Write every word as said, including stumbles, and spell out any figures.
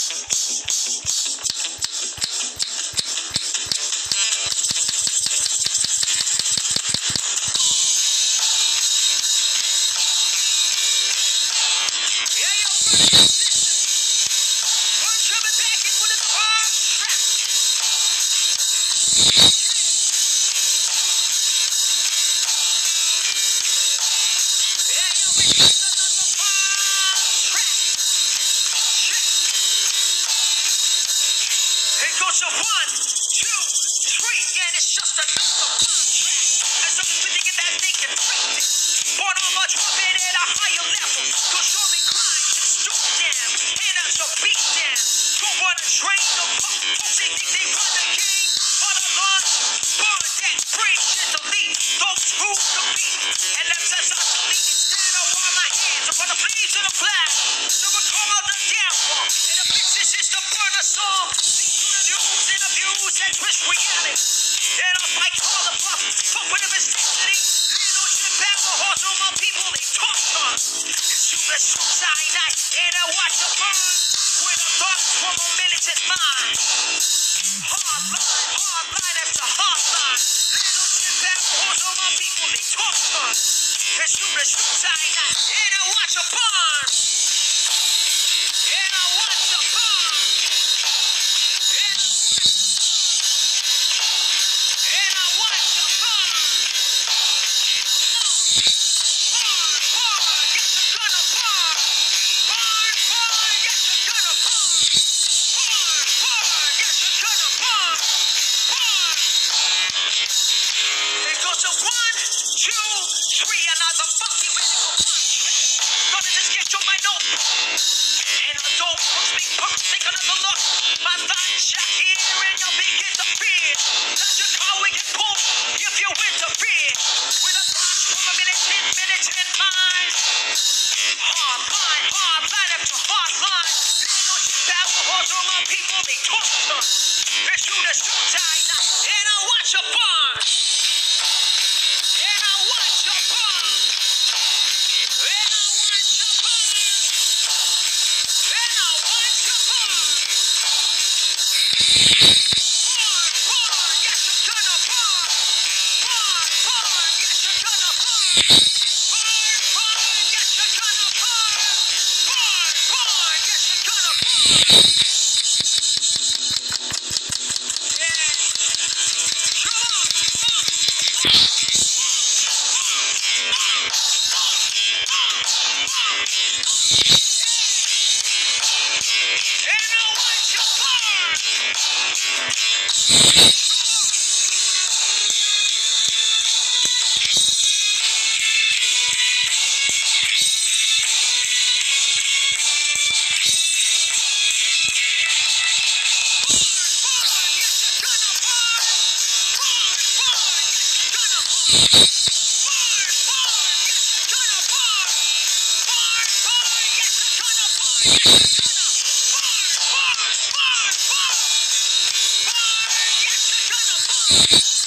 So one, two, three, and it's just another one track. And some people thinking that they can break it. Born on my trumpet at a higher level. Cause you're in grind and stoop down. And that's a beat down. Don't wanna train the punk. Folks they think they run the game. On the launch, burn that free shit to lead. Those who compete. And left us obsolete. Instead I want my hands upon the fleas of the flag. Never call out the downfall. And the bitches is to burn a song. News, interviews, and twist reality. And I'll fight all the bluff, fuck with the mystery. Little shit back for horse on my people, they talk tongue. Shoot a suicide night, and I watch the burn. With a thought from a militant mind. Hard line, hard line after hard line. Little shit back for horse on my people, they talk tongue. And shoot a suicide night, and I watch a burn. And I watch the burn. You